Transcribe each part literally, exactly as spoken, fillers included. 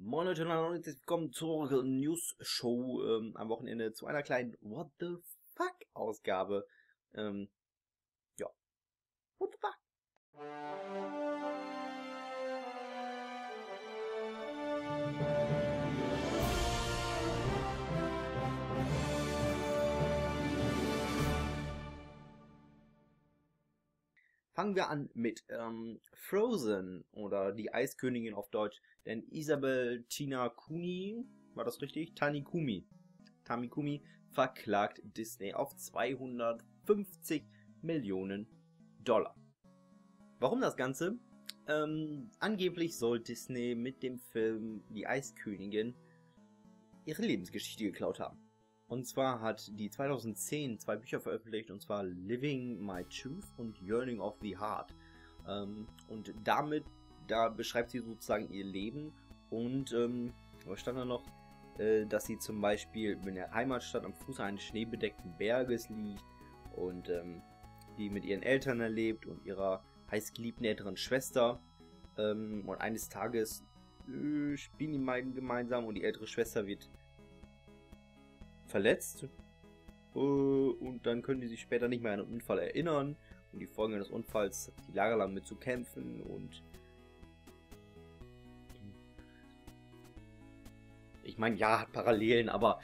Moin Leute und herzlich willkommen zur News Show ähm, am Wochenende zu einer kleinen What the fuck Ausgabe. Ähm, ja. What the fuck? Fangen wir an mit ähm, Frozen oder die Eiskönigin auf Deutsch, denn Isabel Tinakuni, war das richtig? Tanikumi. Tamikumi verklagt Disney auf zweihundertfünfzig Millionen Dollar. Warum das Ganze? Ähm, angeblich soll Disney mit dem Film Die Eiskönigin ihre Lebensgeschichte geklaut haben. Und zwar hat die zweitausendzehn zwei Bücher veröffentlicht, und zwar Living My Truth und Yearning of the Heart. Ähm, und damit, da beschreibt sie sozusagen ihr Leben und, ähm, was stand da noch? Äh, dass sie zum Beispiel in der Heimatstadt am Fuße eines schneebedeckten Berges liegt und ähm, die mit ihren Eltern erlebt und ihrer heißgeliebten älteren Schwester. Ähm, und eines Tages äh, spielen die beiden gemeinsam und die ältere Schwester wird verletzt äh, und dann können die sich später nicht mehr an den Unfall erinnern und die Folgen eines Unfalls die Jahre lang mit zu kämpfen und ich meine, ja, hat Parallelen, aber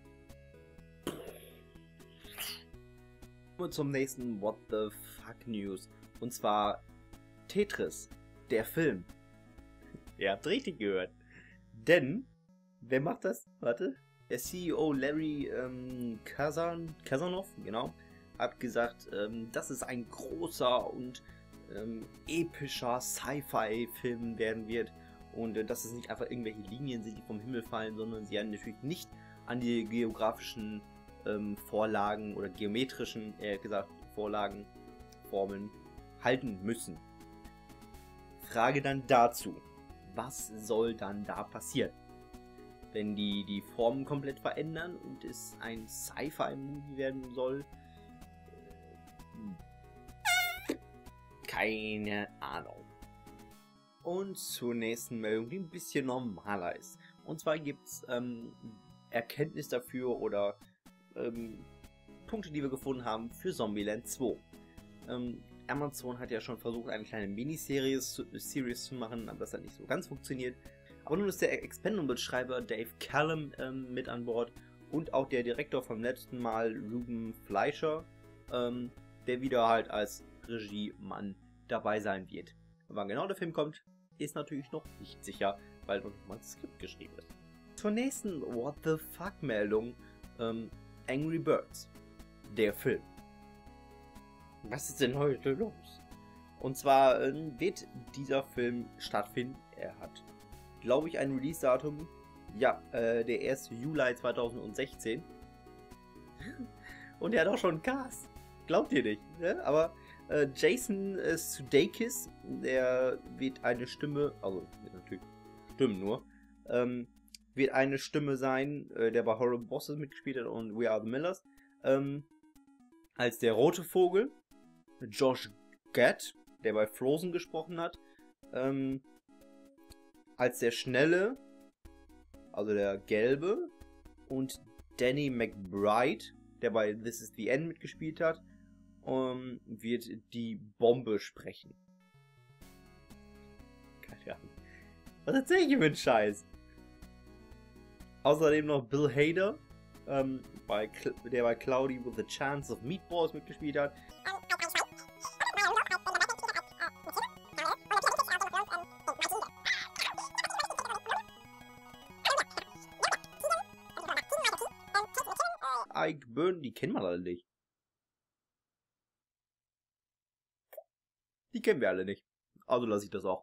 zum nächsten What the fuck News, und zwar Tetris, der Film. Ihr habt richtig gehört, denn wer macht das? Warte. Der C E O Larry ähm, Kazan, Kazanov, genau, hat gesagt, ähm, dass es ein großer und ähm, epischer Sci-Fi-Film werden wird und äh, dass es nicht einfach irgendwelche Linien sind, die vom Himmel fallen, sondern sie haben natürlich nicht an die geografischen ähm, Vorlagen oder geometrischen, eher gesagt, Vorlagen, Formeln halten müssen. Frage dann dazu, was soll dann da passieren? Wenn die die Formen komplett verändern und es ein Sci-Fi-Movie werden soll. Keine Ahnung. Und zur nächsten Meldung, die ein bisschen normaler ist. Und zwar gibt es ähm, Erkenntnis dafür oder ähm, Punkte, die wir gefunden haben für Zombieland zwei. Ähm, Amazon hat ja schon versucht, eine kleine Miniserie Series zu machen, aber das hat nicht so ganz funktioniert. Aber nun ist der Expendable-Schreiber Dave Callum ähm, mit an Bord und auch der Direktor vom letzten Mal, Ruben Fleischer, ähm, der wieder halt als Regiemann dabei sein wird. Wann genau der Film kommt, ist natürlich noch nicht sicher, weil noch nicht mal das Skript geschrieben ist. Zur nächsten What the fuck Meldung, ähm, Angry Birds, der Film. Was ist denn heute los? Und zwar ähm, wird dieser Film stattfinden, er hat, glaube ich, ein Release-Datum. Ja, äh, der erste Juli zweitausendsechzehn. Und er hat auch schon einen Cast. Glaubt ihr nicht, ne? Aber äh, Jason äh, Sudeikis, der wird eine Stimme, also natürlich Stimmen nur, ähm, wird eine Stimme sein, äh, der bei Horrible Bosses mitgespielt hat und We Are the Millers. Ähm, als der rote Vogel. Josh Gad, der bei Frozen gesprochen hat. Ähm, als der Schnelle, also der Gelbe, und Danny McBride, der bei This Is the End mitgespielt hat, um, wird die Bombe sprechen. Keine Ahnung. Was erzähl ich hier mit Scheiß? Außerdem noch Bill Hader, ähm, bei der bei Cloudy with a Chance of Meatballs mitgespielt hat. Ike Byrne, die kennen wir alle nicht. Die kennen wir alle nicht. Also lasse ich das auch.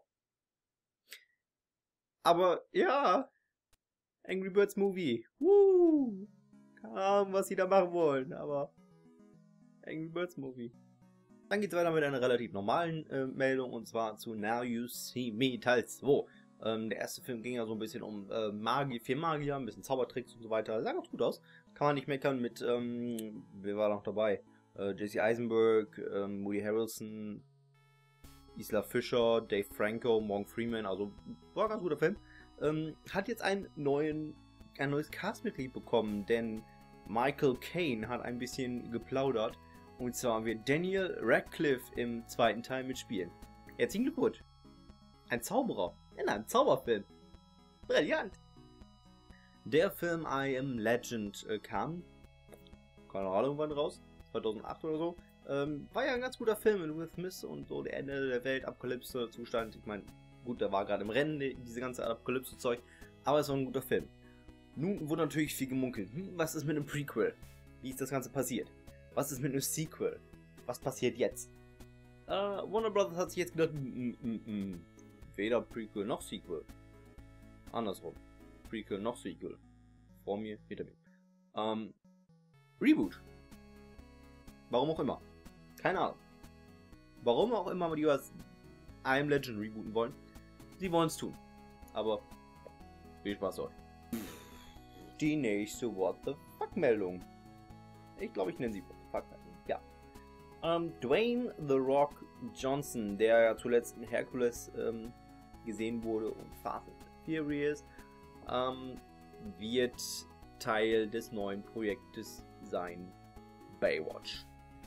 Aber ja, Angry Birds Movie. Woo! Keine Ahnung, was sie da machen wollen, aber Angry Birds Movie. Dann geht es weiter mit einer relativ normalen äh, Meldung, und zwar zu Now You See Me Teil zwei. Ähm, der erste Film ging ja so ein bisschen um äh, Magie, vier Magier, ein bisschen Zaubertricks und so weiter. Sah ganz gut aus. Kann man nicht meckern mit, ähm, wer war noch dabei? Äh, Jesse Eisenberg, ähm, Woody Harrelson, Isla Fisher, Dave Franco, Morgan Freeman, also war ein ganz guter Film. ähm, hat jetzt einen neuen, ein neues Castmitglied bekommen, denn Michael Caine hat ein bisschen geplaudert. Und zwar wird Daniel Radcliffe im zweiten Teil mitspielen. Herzlichen Glückwunsch! Ein Zauberer in einem Zauberfilm. Brillant! Der Film I Am Legend äh, kam, keine Ahnung wann raus, zweitausendacht oder so. Ähm, war ja ein ganz guter Film mit Will Smith und so der Ende der Welt, Apokalypse-Zustand. Ich meine, gut, der war gerade im Rennen, die, diese ganze Apokalypse-Zeug, aber es war ein guter Film. Nun wurde natürlich viel gemunkelt. Hm, was ist mit einem Prequel? Wie ist das Ganze passiert? Was ist mit einem Sequel? Was passiert jetzt? Äh, Warner Brothers hat sich jetzt gedacht, mm, mm, mm, weder Prequel noch Sequel. Andersrum. Prequel noch Sequel. Vor mir, hinter mir. Ähm, Reboot. Warum auch immer. Keine Ahnung. Warum auch immer die was I Am Legend rebooten wollen. Sie wollen es tun. Aber viel Spaß euch. Die nächste What the Fuck Meldung. Ich glaube, ich nenne sie What the Fuck Meldung. Ja. Ähm, Dwayne The Rock Johnson, der ja zuletzt in Hercules ähm, gesehen wurde und Fast and Furious, ähm, wird Teil des neuen Projektes sein, Baywatch.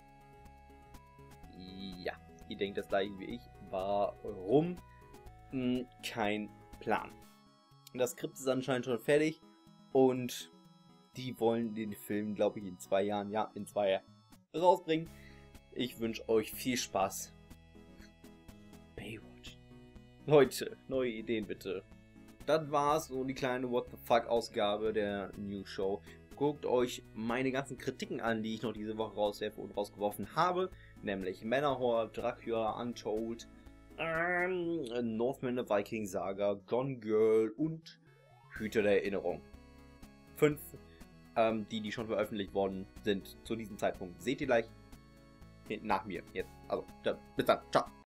Ja, ihr denkt das gleiche wie ich. Warum? Hm, kein Plan. Das Skript ist anscheinend schon fertig und die wollen den Film, glaube ich, in zwei Jahren, ja, in zwei Jahren rausbringen. Ich wünsche euch viel Spaß. Baywatch. Leute, neue Ideen bitte. Das war's, so die kleine What the Fuck Ausgabe der News Show. Guckt euch meine ganzen Kritiken an, die ich noch diese Woche rauswerfe und rausgeworfen habe. Nämlich Manowar, Dracula, Untold, ähm, Northman the Viking Saga, Gone Girl und Hüter der Erinnerung. Fünf, ähm, die, die schon veröffentlicht worden sind zu diesem Zeitpunkt. Seht ihr gleich nach mir jetzt. Also, dann, bis dann. Ciao.